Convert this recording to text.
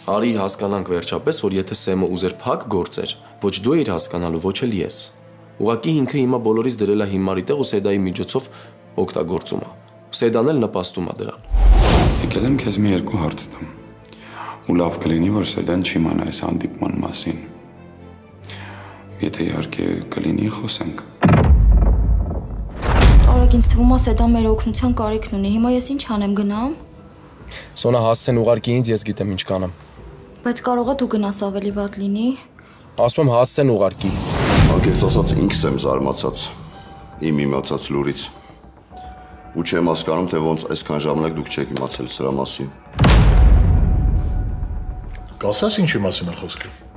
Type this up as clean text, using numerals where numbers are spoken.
Արի հասկանանք վերջապես, որ եթե Սեմը ուզեր փակ գործեր, ոչ դու էիր հասկանալու, ոչ էլ ես։ Ուղղակի ինքը հիմա բոլորից դրել է հիմարի տեղ ու Սեդայի միջոցով օգտագործում է։ Սեդան էլ նպաստում է դրան։ Եկել եմ քեզ մի երկու հարց տամ։ Ու լավ կլինի, որ Սեդան չիմանա այս հանդիպման մասին։ Եթե իհարկե կլինի, խոսենք։ Արագ ինձ թվում է Սեդան մեր օգնության կարիքն ունի։ Հիմա ես ինչ անեմ, գնամ։ Սոնա հասցեն ուղարկի ինձ, ես գիտեմ ինչ կանեմ։ Բայց կարող է դու գնաս ավելի վատ լինի։ Ասում եմ հասցեն ուղարկի։ Անկեղծ ասած ինքս եմ զարմացած իմ իմացած լուրից։ Ու չեմ հասկանում, թե ոնց այսքան ժամանակ դուք չեք իմացել սրա մասին։ Կասես ինչի մասին է խոսքը։